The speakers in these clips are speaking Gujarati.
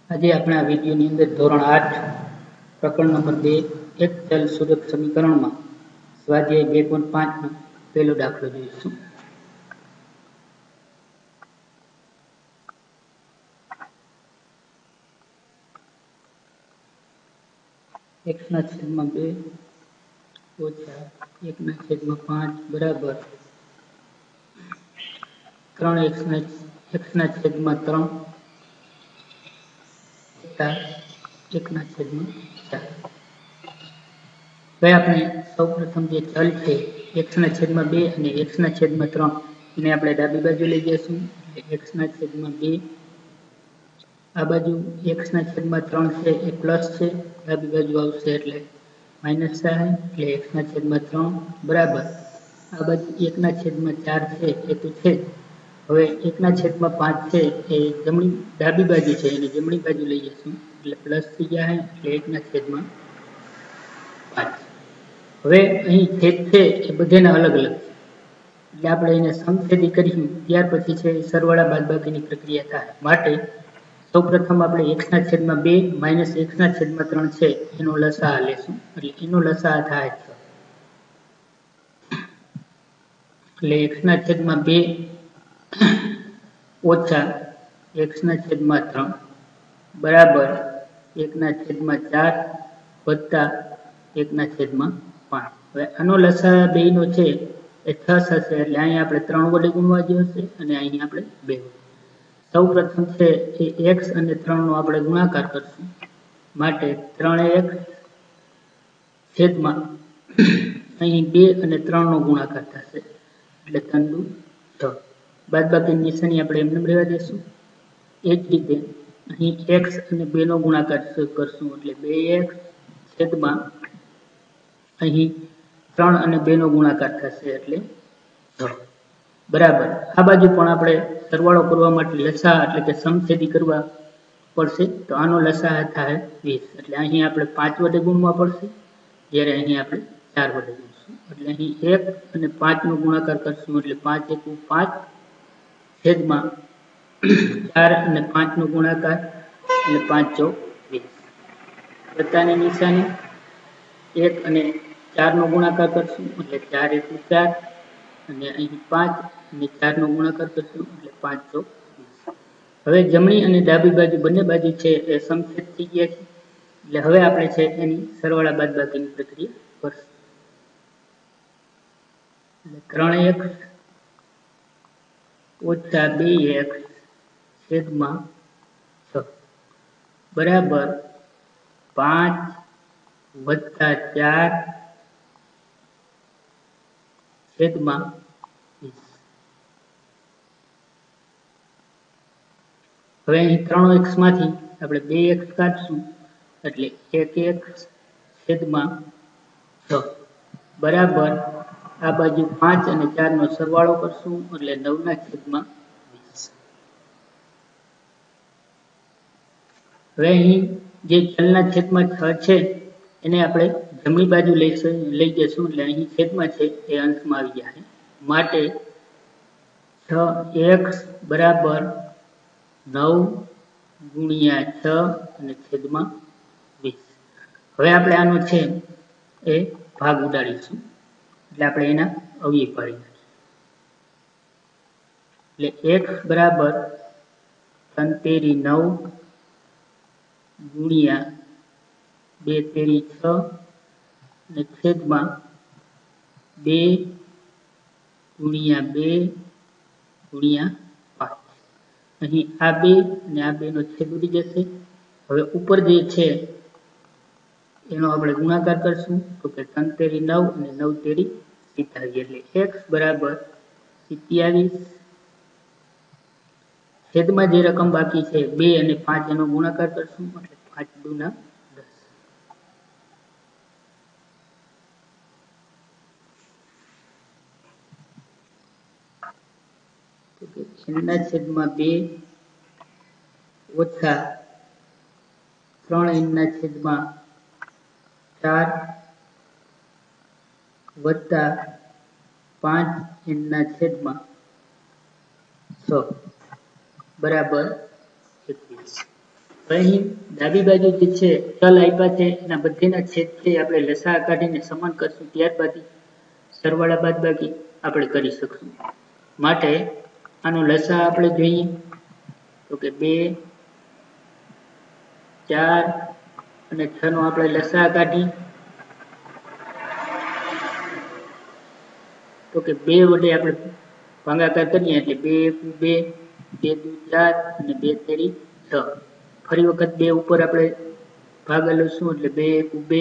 આજે આપણે આ વિડીયોની અંદર ધોરણ 8 પ્રકરણ નંબર 2 એક ચલ સુરેખ સમીકરણમાં સ્વાધ્યાય 2.5 નો પહેલો દાખલો જોઈશું. x/2 - 1/5 બરાબર 3x/3 1/4. હવે આપણે સૌપ્રથમ જે ચલ છે x/2 અને x/3 એને આપણે ડાબી બાજુ લઈ જઈશું. x/2 આ બાજુ x/3 છે એ પ્લસ છે, ડાબી બાજુ આવશે એટલે માઇનસ થાય, એટલે x/3 બરાબર આ બાજુ 1/4 છે એ તો છે. હવે 1/5 છે એ ડાબી બાજુ છે એને જમણી બાજુ લઈ જશું એટલે પ્લસ થઈ જાય, એટલે 1/5. હવે અહીં છેદ છે એ બધાના અલગ અલગ છે એટલે આપણે એને સમછેદી કરીશું ત્યાર પછી છે સરવાળા બાદબાકીની પ્રક્રિયા થાય. માટે સૌપ્રથમ આપણે x/2 માઇનસ x/3 છે એનો લસાઅ લેશું એટલે એનો લસાઅ થાય છે એટલે x/2 ઓછા x/3 બરાબર 1/4 વત્તા 1/5. હવે આનો લસાઅ બેયનો છે એ 6 થશે એટલે અહીં આપણે 3 વડે ગુણવા જશે અને અહીં આપણે 2 વડે. સૌપ્રથમ છે એ x અને 3 નો આપણે ગુણાકાર કરશું. માટે 3x છેદમાં અહીં 2 અને 3 નો ગુણાકાર થશે એટલે 3 દુ 6. બાદબાકીની નિશાની આપણે એમને રહેવા દેશું. એ જ રીતે અહીં x અને 2 નો ગુણાકાર કરશું એટલે 2x છેદમાં અહીં 3 અને 2 નો ગુણાકાર થશે એટલે 6 બરાબર. આ બાજુ પણ આપણે સરવાળો કરવા માટે લસાઅ એટલે કે સમછેદી કરવા પડશે, તો આનો લસાઅ થાય 20 એટલે અહીં આપણે 5 વડે ગુણવા પડશે, જ્યારે અહીં આપણે 4 વડે ગુણશું એટલે અહીં 1 અને 5 નો ગુણાકાર કરશું એટલે 5 × 5 છેદમાં 4 અને 5 નો ગુણાકાર એટલે 5 × 20. વત્તાની નિશાની 1 અને 4 નો ગુણાકાર કરશું એટલે 4 × 4 અને અહીં 5 અને 4 નો ગુણાકાર કરશું એટલે 5 × 20. હવે જમણી અને ડાબી બાજુ બંને બાજુ છે એ સમછેદ થઈ ગયા છે એટલે હવે આપણે છે એની સરવાળા બાદબાકીની પ્રક્રિયા કરશું. એટલે 3x ઓછા 2x છેદમાં 6 બરાબર 5 વત્તા 4 છેદમાં 20. હવે અહીં 3x માંથી આપણે 2x કાઢશું એટલે 1x છેદમાં 6 બરાબર આ બાજુ 5 અને 4 નો સરવાળો કરશું એટલે 9/20. હવે અહીં જે ચલના છેદમાં 6 છે એને આપણે જમણી બાજુ લઈ જશું એટલે અહીં છેદમાં છે એ અંશમાં આવી જાય. માટે 6x બરાબર 9 × 6 અને છેદમાં 20. હવે આપણે આનો છે એ ભાગ ઉડાડીશું એટલે આપણે એના અવયવ પાડી નાખીએ એટલે x બરાબર 3 તેરી 9 ગુણ્યા 2 તેરી 6 અને છેદમાં 2 ગુણ્યા 2 ગુણ્યા 5. અહીં આ 2 અને આ 2 નો છેદ ઉડી જશે. હવે ઉપર જે છે એનો આપણે ગુણાકાર કરશું તો કે 3 તેરી 9 અને 9 તેરી 27 એટલે x બરાબર 27. છેદમાં જે રકમ બાકી છે 2 અને 5 એનો ગુણાકાર કરશું એટલે 5 × 2 = 10. છેદમાં 2 ઓછા 3 છેદમાં 4 વત્તા 5 છેદમાં 6 બરાબર 21. હવે અહીં ડાબી બાજુ જે છે ચલ આપ્યા છે એના બધેના છેદ છે આપણે લસા કાઢીને સમાન કરશું, ત્યારબાદ સરવાળા બાદબાકી આપણે કરી શકશું. માટે આનો લસા આપણે જોઈએ તો કે 2 4 અને 6 નો આપણે લસા કાઢી તો કે 2 વડે આપણે ભાગાકાર કરીએ એટલે 2 × 2 2 × 4 અને 2 × 6. ફરી વખત 2 ઉપર આપણે ભાગા લઈશું એટલે 2 × 2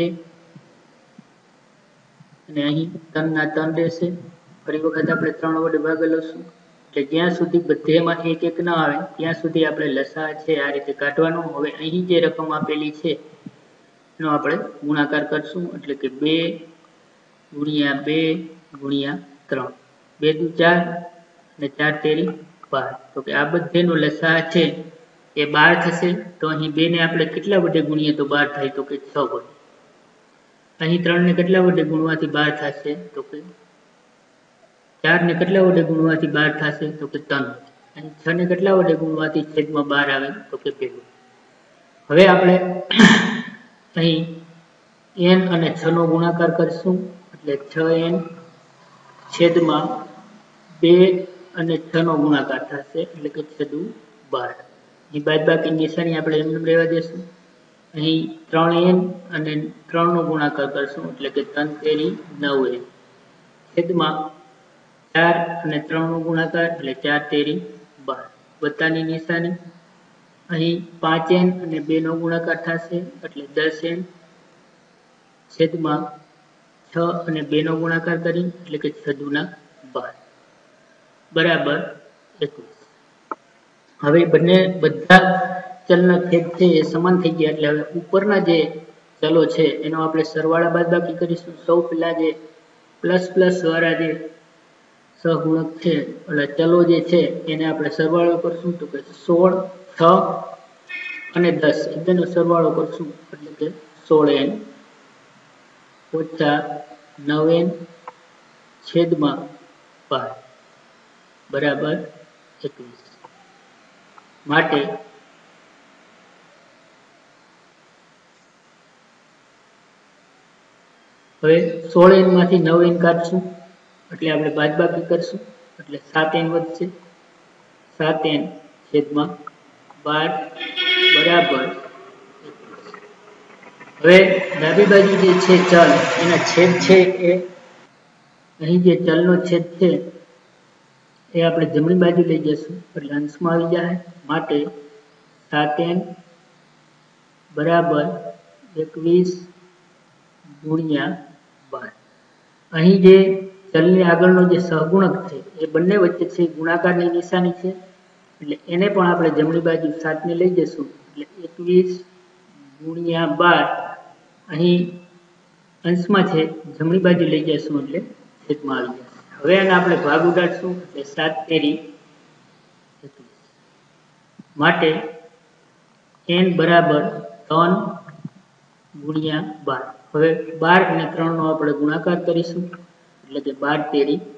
અને અહીં 3 ના 3 રહેશે. ફરી વખત આપણે 3 વડે ભાગા લઈશું એટલે જ્યાં સુધી બધેમાં 1 1 ના આવે ત્યાં સુધી આપણે લસા છે આ રીતે કાઢવાનો. હવે અહીં જે રકમ આપેલી છે એનો આપણે ગુણાકાર કરશું એટલે કે 2 × 2 × 3 2 × 4 અને 4 × 13 12. તો કે આ બધેનો લસા છે એ 12 થશે. તો અહીં 2 ને આપણે કેટલા વડે ગુણીએ તો 12 થાય તો કે 6 વડે. અહીં 3 ને કેટલા વડે ગુણવાથી 12 થશે તો કે 4 ને કેટલા વડે ગુણવાથી 12 થશે તો કે 3. અહીં 6 ને કેટલા વડે ગુણવાથી છેદમાં 12 આવે તો કે 2. હવે આપણે અહીં n અને 6 નો ગુણાકાર કરશું એટલે 6n છેદમાં 2 અને 6 નો ગુણાકાર થશે એટલે કે 6 × 12. અહીં બાદબાકી નિશાની આપણે એમને રહેવા દેશું. અહીં 3n અને 3 નો ગુણાકાર કરશું એટલે કે 3 × 9n છેદમાં 4 અને 3 નો ગુણાકાર એટલે 4 × 12. વત્તાની નિશાની અહીં 5n અને 2 નો ગુણાકાર થશે એટલે 10n છેદમાં 6 અને 2 નો ગુણાકાર કરી એટલે કે 6 × 12 બરાબર 21. હવે બધા ચલના છેદ છે એ સમાન થઈ ગયા એટલે હવે ઉપરના જે ચલો છે એનો આપણે સરવાળા બાદબાકી કરીશું. સૌ પહેલા જે પ્લસ વાળા જે સહગુણક છે એટલે ચલો જે છે એને આપણે સરવાળો કરશું તો કે 16 6 અને 10 એ બેનો સરવાળો કરશું એટલે કે 16n ઓછા 9n છેદમાં 12 બરાબર 21. માટે હવે 16n માંથી 9n કાઢશું એટલે આપણે બાદબાકી કરશું એટલે 7n વધશે. 7n છેદમાં 12 બરાબર 21. હવે ડાબી બાજુ જે છે ચલ એના છેદ છે એ અહીં જે ચલનો છેદ છે એ આપણે જમણી બાજુ લઈ જશું એટલે અંશમાં આવી જાય. માટે 7n બરાબર 21 × 12. અહીં જે ચલની આગળનો જે સહગુણક છે એ બંને વચ્ચે છે ગુણાકારની નિશાની છે એટલે એને પણ આપણે જમણી બાજુ 7 ને લઈ જશું એટલે 21 × 12 અહીં અંશમાં છે જમણી બાજુ લઈ જશું એટલે છેદમાં આવી જશે. હવે આને આપણે ભાગ ઉડાડશું એટલે 7 × 21. માટે n બરાબર 3 × 12. હવે 12 અને 3 નો આપણે ગુણાકાર કરીશું એટલે કે 12 ×